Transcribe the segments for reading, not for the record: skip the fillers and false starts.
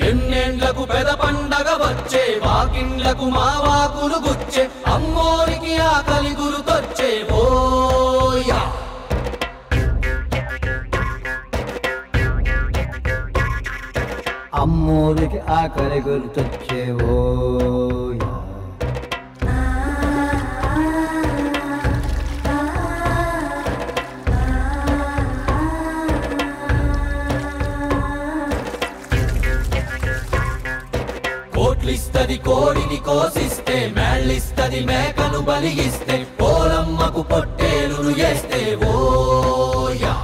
ఎన్నేండ్లకు పెద పండగ వచ్చే వాకిండ్లకు మావాకులు గుచ్చే అమ్మోరికి ఆకలి గురుతొచ్చే ఓయా అమ్మోరికి ఆకలి గుర్తొచ్చే ఓయా కోట్లిస్తది కోడిని కోసిస్తే మేళ్ళిస్తది మేకను బలిగిస్తే పోలమ్మకు పొట్టేలును చేస్తే ఓయా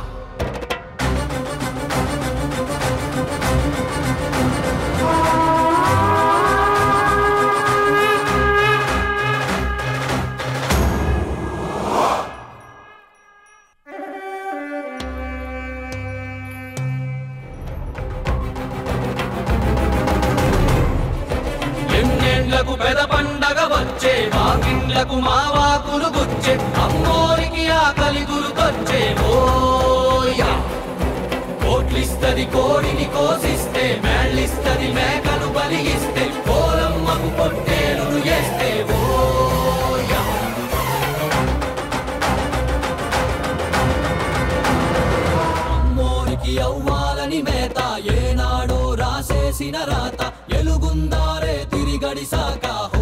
ఎన్నేండ్లకు పెద పండగ వచ్చే వాకిండ్లకు మావాకులు గుచ్చే అమ్మోరికి ఆకలి గురుతొచ్చే ఓయా కోట్లిస్తది కోడిని కోసిస్తే మేళ్ళిస్తది మేకను బలిగిస్తే పోలమ్మకు పొట్టేలును చేస్తే ఓయా అమ్మోరికి అవ్వాలని మేత ఏనాడో రాసేసిన రాత ఎలుగుందారే తిరిగడిసాక